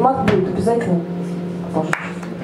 мат будет обязательно. Может.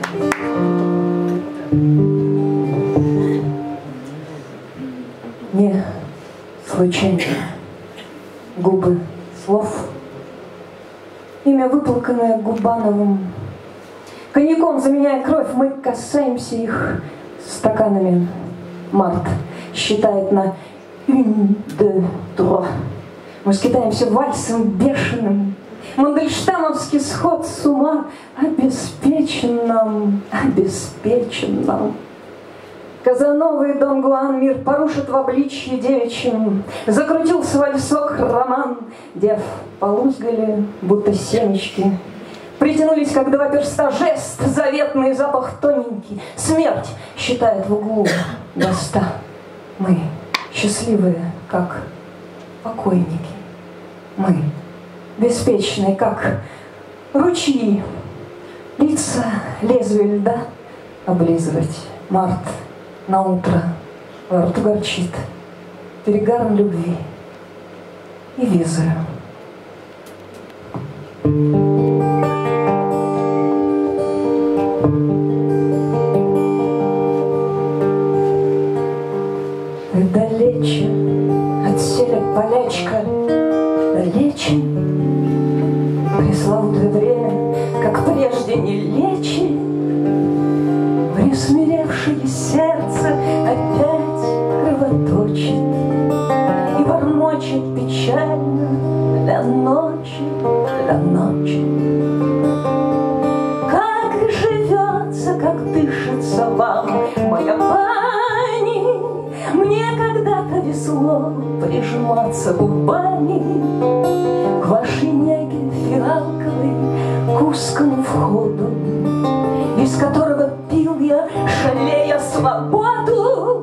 Не случайно губы слов, имя, выплаканное Губановым. Коньяком заменяя кровь, мы касаемся их стаканами. Март считает на une, deux, trois. Мы скитаемся вальсом бешеным. Мандельштамовский сход с ума обеспечен нам, обеспечен нам. Казанова и Дон Гуан мир порушит в обличье девичьем. Закрутился вальсок роман, дев полузгали, будто семечки. Притянулись, как два перста, жест, заветный запах тоненький. Смерть считает в углу до 100. Мы счастливые, как покойники. Мы беспечные, как ручьи. Лица лезвие льда облизывать. Март на утро во рту горчит перегаром любви и визою. Далече отселя полячка, далече пресловутое время, как прежде, не лечит. Присмиревшее сердце опять кровоточит и бормочет печально для ночи, для ночи. Как живется, как дышится вам, моя пани, мне когда-то весло прижиматься губами к вашей неге фиалковой, к узкому входу, из которого пил я, шалея, свободу.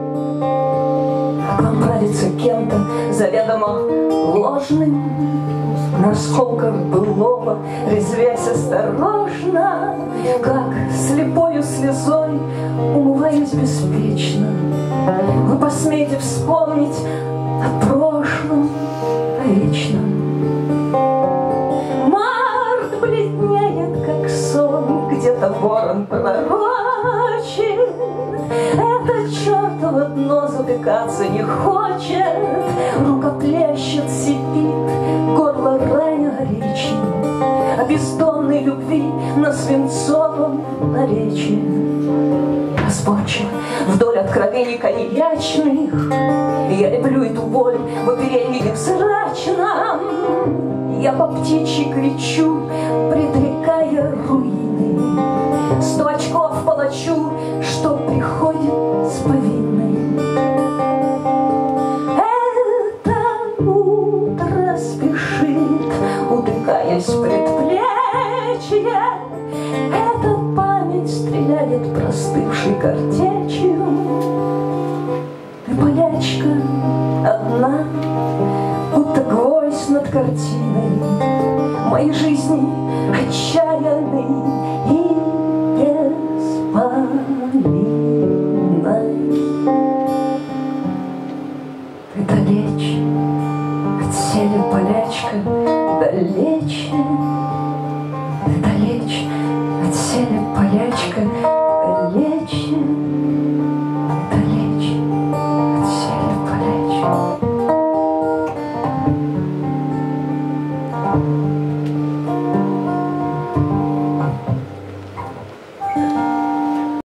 Как вам нравится кем-то заведомо ложным, на осколках былого резвясь осторожно, как слепою слезой умываюсь беспечно. Вы посмеете вспомнить о прошлом, о вечном. Март бледнеет, как сон, где-то ворон пророчен. Это чертово дно затыкаться не хочет. Рука плещет, сипит, горло ранено горячим, о бездонной любви на свинцовом наречии. Разборчиво вдоль откровений коньячных я люблю эту боль в оперении невзрачном. Я по птичьи кричу, предрекая руины. 100 очков палачу, что приходит с повинной. Это утро спешит, утыкаясь в предплечье. Эта память стреляет простывшей картечью. Ты, полячка, одна, будто гвоздь над картиной моей жизни отчаянный и